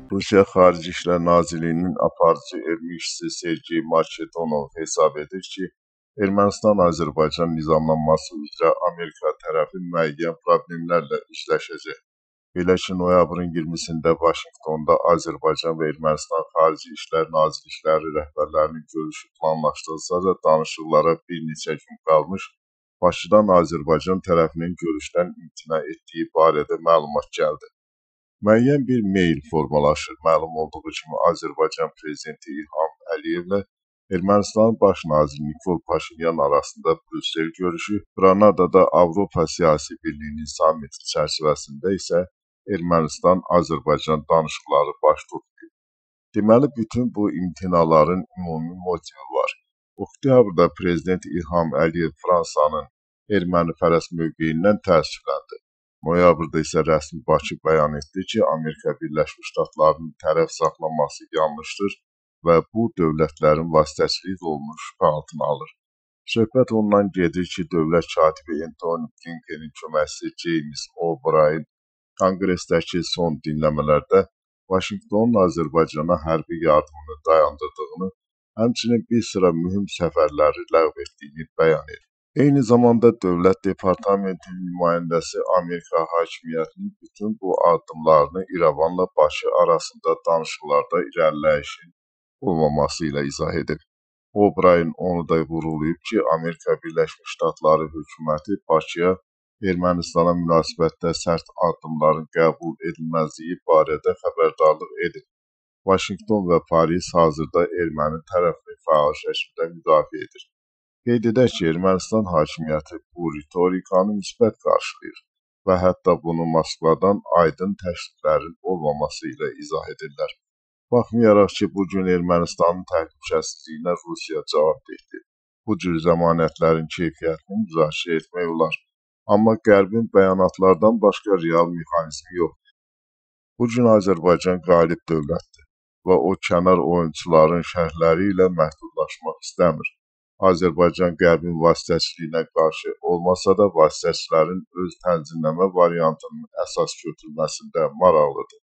Rusiya Xarici İşlər Nazirliyinin aparıcı elmi işçisi Sergey Makedonov hesab edir ki, Ermənistan-Azərbaycan nizamlanması üzrə Amerika tərəfi müəyyən problemlərlə üzləşəcək. Belə ki, noyabrın 20-sində Vaşinqtonda Azərbaycan və Ermənistan Xarici İşlər Nazirlikləri rəhbərlərinin görüşü planlaşdırılsa da danışıqlara bir neçə gün qalmış, Bakıdan Azərbaycan tərəfinin görüşdən imtina etdiyi barədə məlumat gəldi. Müəyyən bir meyl formalaşır. Məlum olduğu kimi Azərbaycan Prezidenti İlham Əliyevlə Ermənistanın Baş naziri Nikol Paşinyan arasında Brüssel görüşü, Granadada Avropa Siyasi Birliyinin sammiti çərçivəsində isə Ermənistan-Azərbaycan danışıqları baş tutmuyor. Deməli, bütün bu imtinaların ümumi motivi var. Oktyabrda Prezident İlham Əliyev Fransanın ermənipərəst mövqeyindən təəssüfləndi. Noyabrda isə rəsmi Bakı bəyan etdi ki, Amerika Birləşmiş Ştatlarının tərəf saxlaması yanlışdır və bu dövlətlərin vasitəçilik rolunu şübhə altına alır. Söhbət ondan gedir ki, dövlət katibi Antony Blinkenin köməkçisi James O'Brien konqresdəki son dinləmələrdə Vaşinqtonun Azərbaycana hərbi yardımını dayandırdığını, həmçinin bir sıra mühüm səfərləri ləğv etdiyini bəyan edir. Eyni zamanda Dövlət Departamentinin nümayəndəsi Amerika hakimiyyətinin bütün bu addımlarını İrəvanla Bakı arasında danışıqlarda irəliləyişin olmaması ilə izah edib. O'Brien onu da vurğulayıb ki, Amerika Birləşmiş Ştatları hökuməti Bakıya Ermənistana münasibətdə sərt addımların qəbul edilməzliyi barədə xəbərdarlıq edib. Vaşinqton və Paris hazırda erməni tərəfini fəal şəkildə müdafiə edir. Qeyd edək ki, Ermənistan hakimiyyəti bu ritorikanı müsbət qarşılayır və hətta bunu Moskvadan aydın təkliflərin olmaması ilə izah edirlər. Baxmayaraq ki, bugün Ermənistanın təhlükəsizliyinə Rusiya cavab verdi. Bu cür zəmanətlərin keyfiyyətini müzakirə etmək olar. Amma Qərbin bəyanatlardan başqa real mexanizmi yoxdur. Bugün Azərbaycan qalib dövlətdir və o kənar oyunçuların şərhləri ilə məhdudlaşmaq istəmir. Azərbaycan Qərbin vasitəçiliyinə qarşı olmasa da vasitəçilərin öz tənzimləmə variantının əsas götürməsində maraqlıdır.